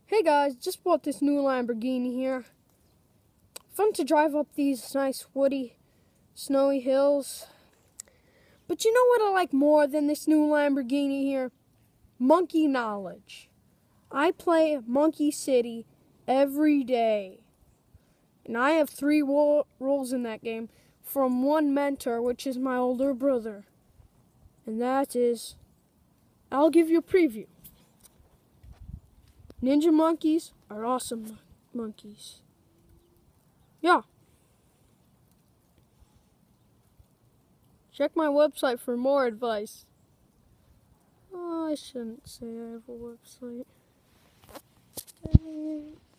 Hey guys, just bought this new Lamborghini here. Fun to drive up these nice woody, snowy hills. But you know what I like more than this new Lamborghini here? Monkey knowledge. I play Monkey City every day. And I have 3 roles in that game from one mentor, which is my older brother. And that is, I'll give you a preview. Ninja monkeys are awesome monkeys. Yeah. Check my website for more advice. Oh, I shouldn't say I have a website.